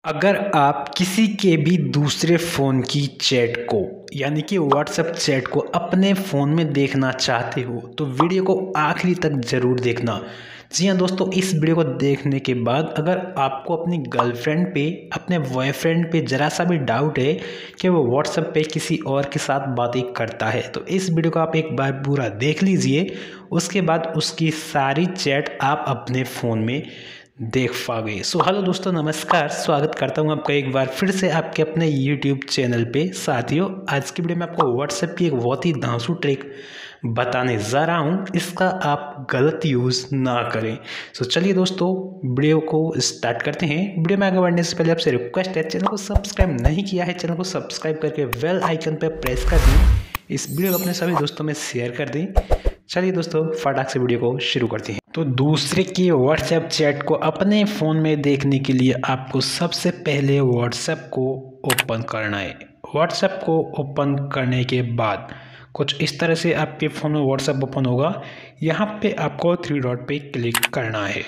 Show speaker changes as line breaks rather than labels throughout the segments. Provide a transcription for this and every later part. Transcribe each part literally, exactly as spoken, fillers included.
अगर आप किसी के भी दूसरे फ़ोन की चैट को यानी कि व्हाट्सएप चैट को अपने फ़ोन में देखना चाहते हो तो वीडियो को आखिरी तक ज़रूर देखना। जी हाँ दोस्तों, इस वीडियो को देखने के बाद अगर आपको अपनी गर्लफ्रेंड पे, अपने बॉयफ्रेंड पे ज़रा सा भी डाउट है कि वो व्हाट्सएप पे किसी और के साथ बातें करता है तो इस वीडियो को आप एक बार पूरा देख लीजिए। उसके बाद उसकी सारी चैट आप अपने फ़ोन में देख पाओगे। सो हेलो दोस्तों, नमस्कार, स्वागत करता हूं आपका एक बार फिर से आपके अपने यूट्यूब चैनल पे। साथियों, आज की वीडियो में आपको व्हाट्सएप की एक बहुत ही धांसू ट्रिक बताने जा रहा हूं, इसका आप गलत यूज़ ना करें। सो चलिए दोस्तों, वीडियो को स्टार्ट करते हैं। वीडियो में आगे बढ़ने से पहले आपसे रिक्वेस्ट है, चैनल को सब्सक्राइब नहीं किया है चैनल को सब्सक्राइब करके बेल आइकन पर प्रेस कर दें। इस वीडियो को अपने सभी दोस्तों में शेयर कर दें। चलिए दोस्तों, फटाक से वीडियो को शुरू करते हैं। तो दूसरे की व्हाट्सएप चैट को अपने फ़ोन में देखने के लिए आपको सबसे पहले व्हाट्सएप को ओपन करना है। व्हाट्सएप को ओपन करने के बाद कुछ इस तरह से आपके फ़ोन में व्हाट्सएप ओपन होगा। यहाँ पे आपको थ्री डॉट पे क्लिक करना है।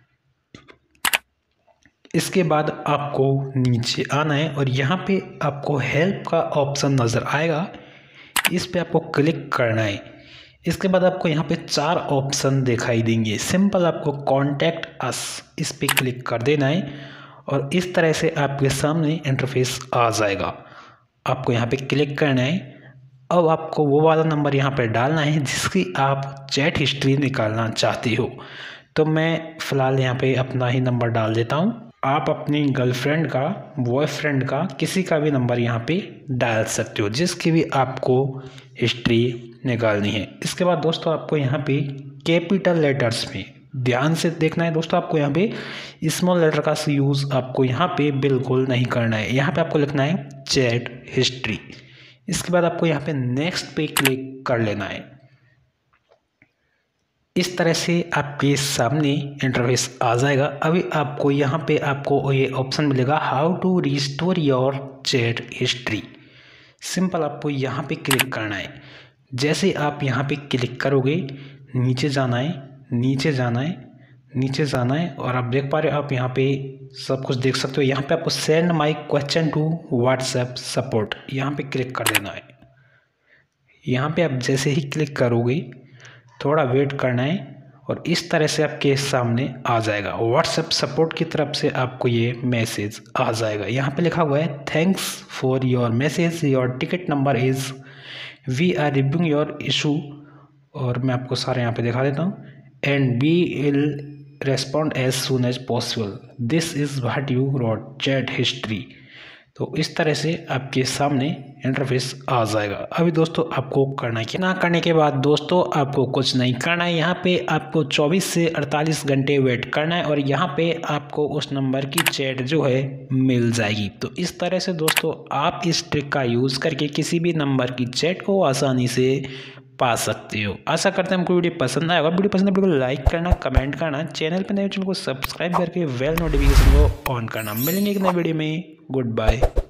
इसके बाद आपको नीचे आना है और यहाँ पे आपको हेल्प का ऑप्शन नज़र आएगा, इस पे आपको क्लिक करना है। इसके बाद आपको यहाँ पे चार ऑप्शन दिखाई देंगे। सिंपल आपको कॉन्टैक्ट अस, इस पे क्लिक कर देना है और इस तरह से आपके सामने इंटरफेस आ जाएगा। आपको यहाँ पे क्लिक करना है। अब आपको वो वाला नंबर यहाँ पे डालना है जिसकी आप चैट हिस्ट्री निकालना चाहते हो। तो मैं फ़िलहाल यहाँ पे अपना ही नंबर डाल देता हूँ। आप अपनी गर्लफ्रेंड का, बॉयफ्रेंड का, किसी का भी नंबर यहाँ पे डाल सकते हो जिसकी भी आपको हिस्ट्री निकालनी है। इसके बाद दोस्तों आपको यहाँ पे कैपिटल लेटर्स में ध्यान से देखना है। दोस्तों आपको यहाँ पे स्मॉल लेटर का यूज़ आपको यहाँ पे बिल्कुल नहीं करना है। यहाँ पे आपको लिखना है चैट हिस्ट्री। इसके बाद आपको यहाँ पे नेक्स्ट पे क्लिक कर लेना है। इस तरह से आपके सामने इंटरफेस आ जाएगा। अभी आपको यहाँ पे आपको ये ऑप्शन मिलेगा, how to restore your chat history. Simple आपको यहाँ पे क्लिक करना है। जैसे आप यहाँ पे क्लिक करोगे, नीचे जाना है, नीचे जाना है, नीचे जाना है और आप देख पा रहे हो, आप यहाँ पे सब कुछ देख सकते हो। यहाँ पे आपको send my question to WhatsApp support, यहाँ पे क्लिक कर देना है। यहाँ पे आप जैसे ही क्लिक करोगे, थोड़ा वेट करना है और इस तरह से आपके सामने आ जाएगा। व्हाट्सएप सपोर्ट की तरफ से आपको ये मैसेज आ जाएगा। यहाँ पे लिखा हुआ है, thanks for your message, your ticket number is, we are reviewing your issue. और मैं आपको सारे यहाँ पे दिखा देता हूँ, and we will respond as soon as possible, this is what you wrote, chat history. तो इस तरह से आपके सामने इंटरफेस आ जाएगा। अभी दोस्तों आपको करना है, ना करने के बाद दोस्तों आपको कुछ नहीं करना है। यहाँ पे आपको चौबीस से अड़तालीस घंटे वेट करना है और यहाँ पे आपको उस नंबर की चैट जो है मिल जाएगी। तो इस तरह से दोस्तों आप इस ट्रिक का यूज़ करके किसी भी नंबर की चैट को आसानी से पा सकते हो। आशा करते हैं हमको वीडियो पसंद आएगा। वीडियो पसंद है वीडियो को लाइक करना, कमेंट करना, चैनल पर नए चैनल को सब्सक्राइब करके बेल नोटिफिकेशन को ऑन करना। मिलेंगे एक नए वीडियो में। Good bye.